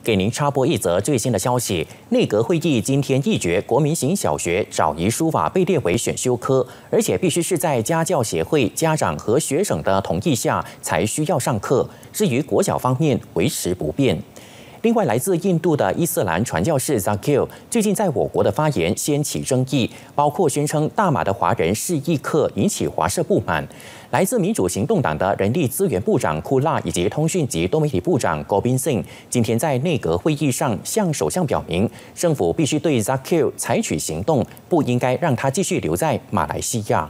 给您插播一则最新的消息：内阁会议今天议决，国民型小学找遗书法被列为选修科，而且必须是在家教协会、家长和学生的同意下才需要上课。至于国小方面，维持不变。另外，来自印度的伊斯兰传教士 Zakir 最近在我国的发言掀起争议，包括宣称大马的华人是异客，引起华社不满。来自民主行动党的人力资源部长库拉以及通讯及多媒体部长 Gobind Singh 今天在内阁会议上向首相表明，政府必须对 Zakir 采取行动，不应该让他继续留在马来西亚。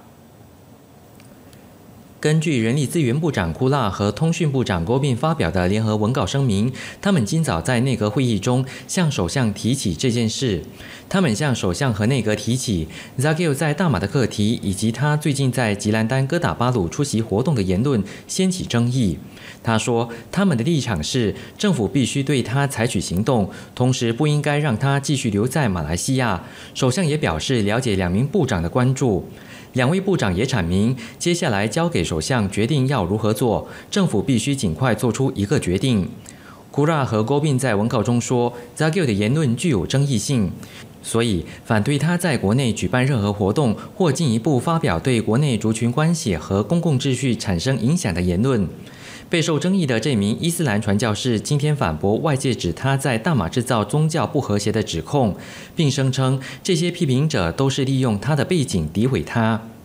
根据人力资源部长库拉和通讯部长郭宾发表的联合文稿声明，他们今早在内阁会议中向首相提起这件事。他们向首相和内阁提起 Zakir 在大马的课题，以及他最近在吉兰丹哥打巴鲁出席活动的言论掀起争议。他说，他们的立场是政府必须对他采取行动，同时不应该让他继续留在马来西亚。首相也表示了解两名部长的关注。两位部长也阐明，接下来交给首相决定要如何做，政府必须尽快做出一个决定。库拉和郭宾在文稿中说 ，Zakir 的言论具有争议性，所以反对他在国内举办任何活动或进一步发表对国内族群关系和公共秩序产生影响的言论。备受争议的这名伊斯兰传教士今天反驳外界指他在大马制造宗教不和谐的指控，并声称这些批评者都是利用他的背景诋毁他。